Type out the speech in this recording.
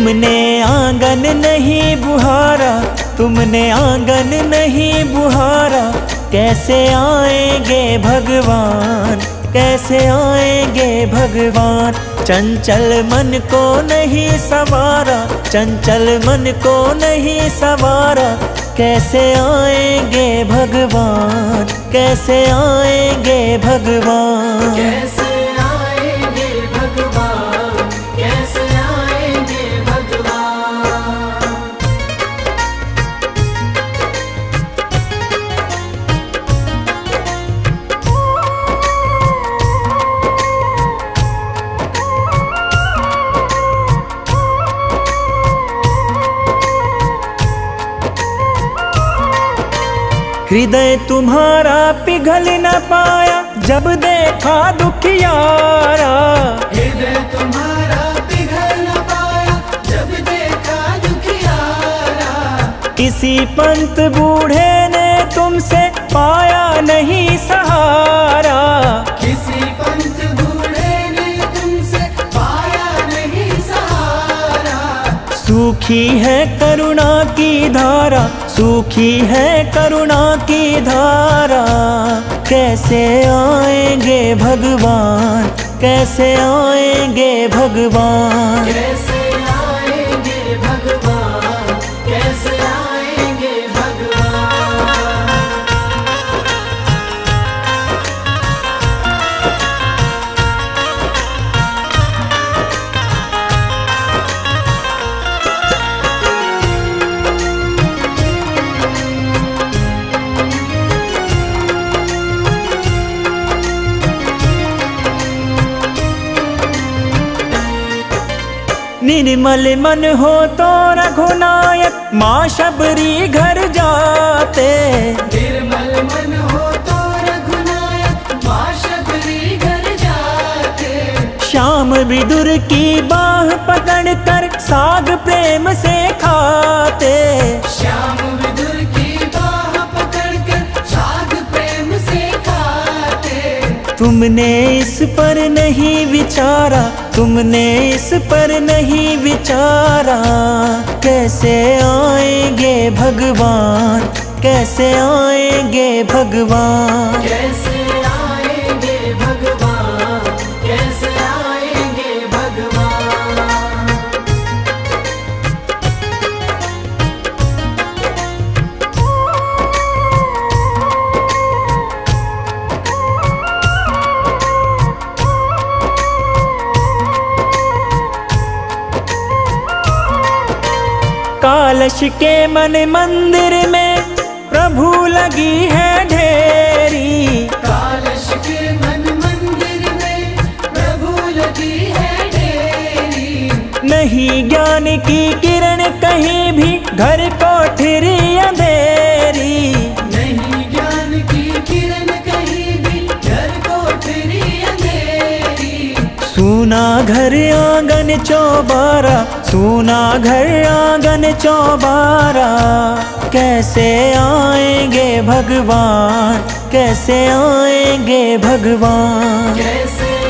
तुमने आंगन नहीं बुहारा, तुमने आंगन नहीं बुहारा, कैसे आएंगे भगवान, कैसे आएंगे भगवान। चंचल मन को नहीं संवारा, चंचल मन को नहीं संवारा, कैसे आएंगे भगवान, कैसे आएंगे भगवान। कैसे आएंगे भगवान, कैसे आएंगे भगवान। हृदय तुम्हारा पिघल न पाया जब देखा दुखियारा, हृदय तुम्हारा पिघल न पाया जब देखा दुखियारा। किसी पंत बूढ़े ने तुमसे पाया नहीं सहारा, किसी पंत बूढ़े ने तुमसे पाया नहीं सहारा। सूखी है करुणा की धारा, सूखी है करुणा की धारा, कैसे आएंगे भगवान, कैसे आएंगे भगवान। कैसे आएंगे भगवान, कैसे आएंगे भगवान। निर्मल मन हो तो रघुनायक माँ शबरी घर जाते, निर्मल मन हो तो रघुनायक माँ शबरी घर जाते। श्याम विदुर की बाह पकड़ कर साग प्रेम से खाते, श्याम विदुर की बाह पकड़ कर साग प्रेम से खाते। तुमने इस पर नहीं विचारा, तुमने इस पर नहीं विचारा, कैसे आएंगे भगवान, कैसे आएंगे भगवान। कैसे आएंगे भगवान, कैसे आएंगे भगवान। कालश के मन मंदिर में प्रभु लगी है ढेरी, कालश के मन मंदिर में प्रभु लगी है ढेरी। नहीं ज्ञान की किरण कहीं भी घर कोठरी अंधेरी, नहीं ज्ञान की किरण कहीं भी घर कोठरी अंधेरी। सूना घर आंगन चौबारा, सूना घर आंगन चौबारा, कैसे आएंगे भगवान, कैसे आएंगे भगवान। कैसे